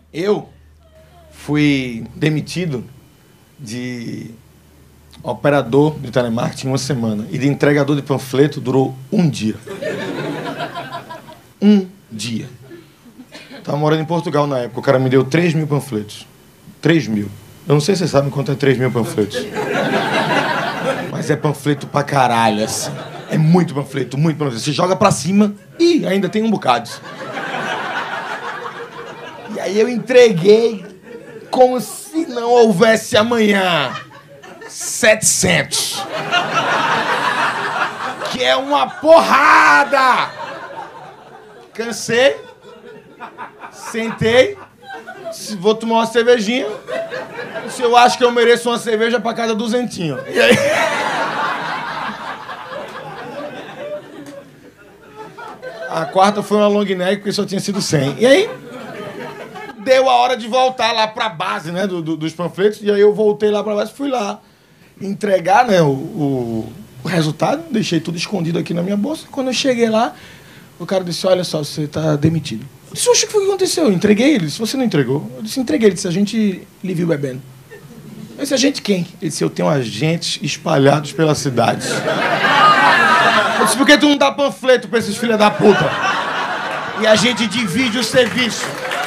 Eu fui demitido de operador de telemarketing uma semana e de entregador de panfleto durou um dia. Um dia. Tava morando em Portugal na época, o cara me deu 3.000 panfletos. 3.000. Eu não sei se vocês sabem quanto é 3.000 panfletos. Mas é panfleto pra caralho, assim. É muito panfleto, muito panfleto. Você joga pra cima e ainda tem um bocado. E aí eu entreguei como se não houvesse amanhã. 700. Que é uma porrada! Cansei. Sentei. Vou tomar uma cervejinha. Se eu acho que eu mereço uma cerveja pra cada duzentinho. E aí... A quarta foi uma long neck, porque só tinha sido 100. E aí... Deu a hora de voltar lá pra base, né, dos panfletos. E aí eu voltei lá pra base, fui lá entregar, né, o resultado. Deixei tudo escondido aqui na minha bolsa. Quando eu cheguei lá, o cara disse, olha só, você tá demitido. Eu disse, oxe, o que foi que aconteceu? Eu entreguei. Ele disse, você não entregou? Eu disse, entreguei. Ele disse, a gente lhe viu bebendo. Eu disse, a gente quem? Ele disse, eu tenho agentes espalhados pela cidade. Eu disse, por que tu não dá panfleto pra esses filha da puta? E a gente divide o serviço.